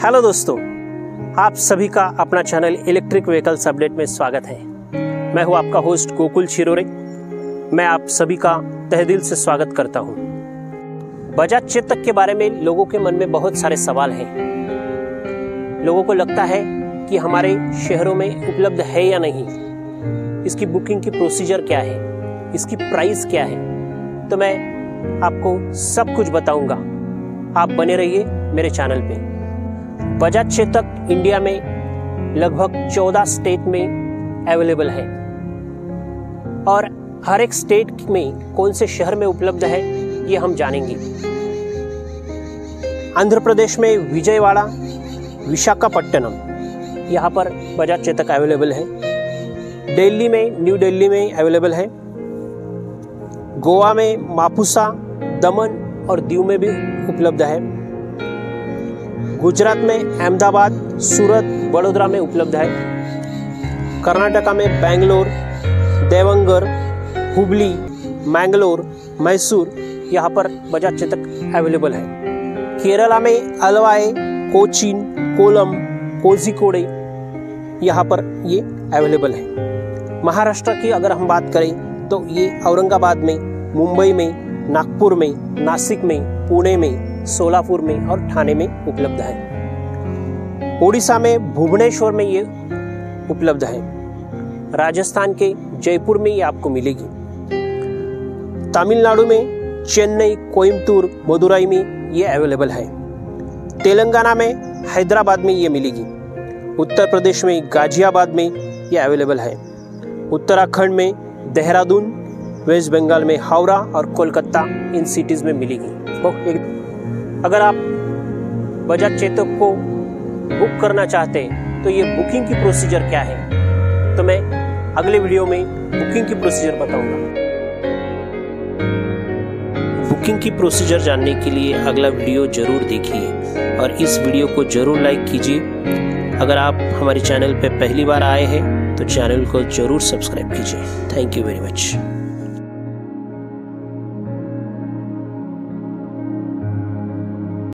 Hello दोस्तों, आप सभी का अपना चैनल इलेक्ट्रिक व्हीकल्स अपडेट में स्वागत है। मैं हूं आपका होस्ट गोकुल छिरोरे। मैं आप सभी का तहे दिल से स्वागत करता हूं। बजाज चेतक के बारे में लोगों के मन में बहुत सारे सवाल हैं। लोगों को लगता है कि हमारे शहरों में उपलब्ध है या नहीं, इसकी बुकिंग की प्रोसीजर क्या है, इसकी प्राइस क्या है। तो मैं आपको सब कुछ बताऊंगा। आप बने रहिए मेरे चैनल पे। बजाज चेतक इंडिया में लगभग 14 स्टेट में अवेलेबल है और हर एक स्टेट में कौन से शहर में उपलब्ध है ये हम जानेंगे। आंध्र प्रदेश में विजयवाड़ा, विशाखापट्टनम, यहाँ पर बजाज चेतक अवेलेबल है। दिल्ली में, न्यू दिल्ली में अवेलेबल है। गोवा में मापुसा, दमन और दीव में भी उपलब्ध है। गुजरात में अहमदाबाद, सूरत, बड़ोदरा में उपलब्ध है। कर्नाटका में बेंगलोर, देवंगर, हुबली, मैंगलोर, मैसूर, यहाँ पर बजाज चेतक अवेलेबल है। केरला में अलवाई, कोचीन, कोलम, कोझिकोडे, यहाँ पर ये अवेलेबल है। महाराष्ट्र की अगर हम बात करें तो ये औरंगाबाद में, मुंबई में, नागपुर में, नासिक में, पुणे में, सोलापुर में और ठाणे में उपलब्ध है। ओडिशा में भुवनेश्वर में ये उपलब्ध है। राजस्थान के जयपुर में ये आपको मिलेगी। तमिलनाडु में चेन्नई, कोयम्बटूर, मदुरई में ये अवेलेबल है। तेलंगाना में हैदराबाद में ये मिलेगी। उत्तर प्रदेश में गाजियाबाद में ये अवेलेबल है। उत्तराखंड में देहरादून, वेस्ट बंगाल में हावड़ा और कोलकाता, इन सिटीज में मिलेगी। अगर आप बजाज चेतक को बुक करना चाहते हैं तो ये बुकिंग की प्रोसीजर क्या है, तो मैं अगले वीडियो में बुकिंग की प्रोसीजर बताऊंगा। बुकिंग की प्रोसीजर जानने के लिए अगला वीडियो जरूर देखिए और इस वीडियो को जरूर लाइक कीजिए। अगर आप हमारे चैनल पर पहली बार आए हैं तो चैनल को जरूर सब्सक्राइब कीजिए। Thank you very much.